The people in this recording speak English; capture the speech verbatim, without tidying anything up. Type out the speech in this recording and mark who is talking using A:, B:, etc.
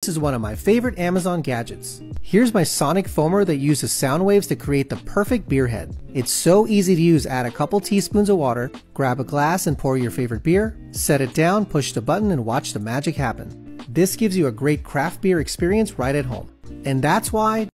A: This is one of my favorite Amazon gadgets. Here's my sonic foamer that uses sound waves to create the perfect beer head. It's so easy to use. Add a couple teaspoons of water, grab a glass and pour your favorite beer, set it down, push the button and watch the magic happen. This gives you a great craft beer experience right at home. And that's why